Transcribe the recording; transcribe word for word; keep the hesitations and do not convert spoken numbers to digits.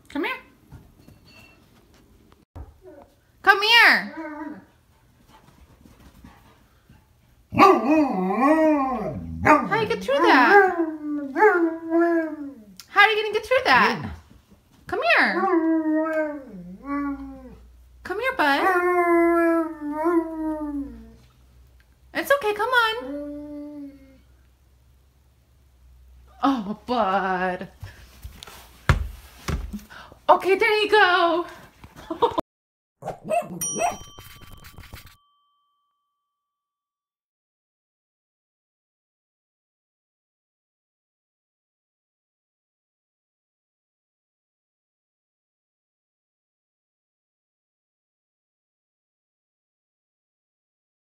Come here. Come here. How do you get through that? How are you going to get through that? Come here. Come here, bud. It's okay, come on. Oh, bud. Okay, there you go.